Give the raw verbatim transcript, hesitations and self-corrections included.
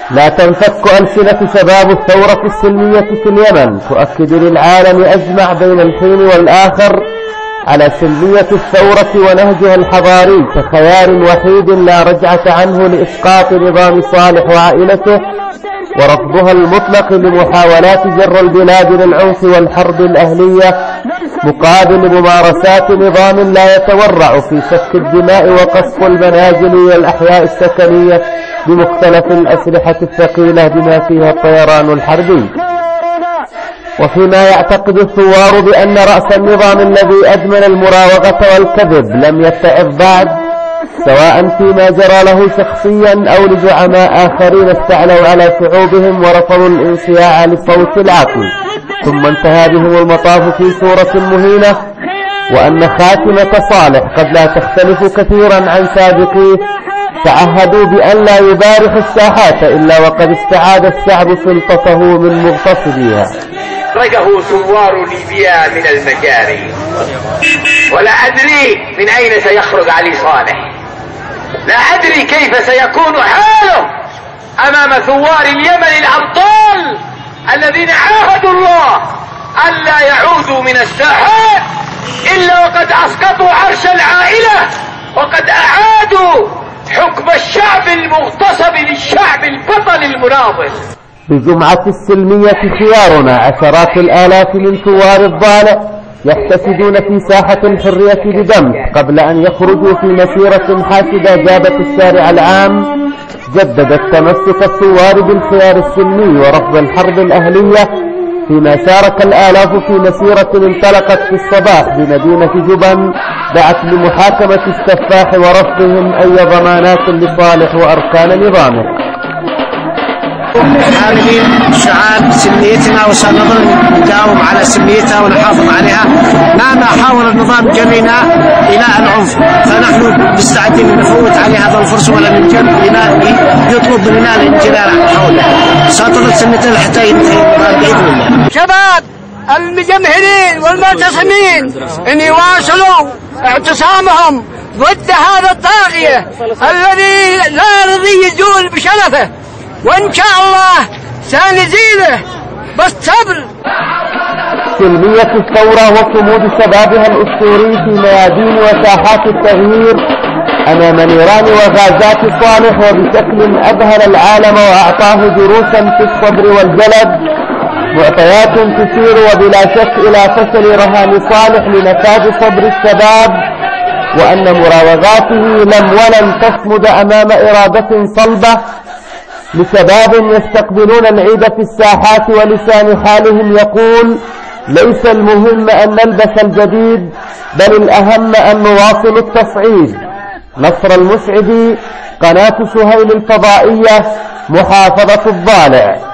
لا تنفك ألسنة شباب الثورة السلمية في اليمن تؤكد للعالم أجمع بين الحين والآخر على سلمية الثورة ونهجها الحضاري كخيار وحيد لا رجعة عنه لإسقاط نظام صالح وعائلته، ورفضها المطلق لمحاولات جر البلاد للعنف والحرب الأهلية مقابل ممارسات نظام لا يتورع في سفك الدماء وقصف المنازل والأحياء السكنية بمختلف الأسلحة الثقيلة بما فيها الطيران الحربي. وفيما يعتقد الثوار بأن رأس النظام الذي أدمن المراوغة والكذب لم يتعظ بعد، سواء فيما جرى له شخصيا أو لزعماء آخرين استعلوا على شعوبهم ورفضوا الانصياع لصوت العقل، ثم انتهى بهم المطاف في صورة مهينة، وأن خاتمة صالح قد لا تختلف كثيرا عن سابقيه، تعهدوا بأن لا يبارح الساحات إلا وقد استعاد الشعب سلطته من مغتصبيها. أخرجه ثوار ليبيا من المجاري، ولا أدري من أين سيخرج علي صالح، لا أدري كيف سيكون حاله أمام ثوار اليمن الأبطال الذين عاهدوا الله ألا يعودوا من الساحات إلا وقد أسقطوا عرش العائلة وقد أعادوا حكم الشعب المغتصب للشعب البطل المناضل. بالجمعة السلمية خيارنا عشرات الآلاف من ثوار الضالع يحتشدون في ساحة الحرية بدمك قبل أن يخرجوا في مسيرة حاسدة جابت الشارع العام، جددت تمسك الثوار بالخيار السلمي ورفض الحرب الأهلية، فيما شارك الآلاف في مسيرة انطلقت في الصباح بمدينة جبن دعت لمحاكمة السفاح ورفضهم أي ضمانات لصالح وأركان نظامه. حاملين شعار سلميتنا وسنظل نداوم على سلميتها ونحافظ عليها مهما حاول النظام جرنا إلى العنف، فنحن مستعدين نفوت عليه هذا الفرصة ولا ننجل يطلب مننا الانجلال حولها، سنظل سلميتنا حتى ينتهي النظام بإذن الله. شباب المجمهرين والمعتصمين أن يواصلوا اعتصامهم ضد هذا الطاغية الذي لا رضي يزول بشرفه، وإن شاء الله سنزيله بالصبر. سلمية الثورة وصمود شبابها الأسطوري في ميادين وساحات التغيير أمام نيران وغازات صالح وبشكل أذهل العالم وأعطاه دروسا في الصبر والجلد، معطيات تشير وبلا شك إلى فشل رهان صالح لنفاذ صبر الشباب، وأن مراوغاته لم ولن تصمد أمام إرادة صلبة لشباب يستقبلون العيد في الساحات ولسان حالهم يقول: ليس المهم أن نلبس الجديد بل الأهم أن نواصل التصعيد. نصر المسعدي، قناة سهيل الفضائية، محافظة الضالع.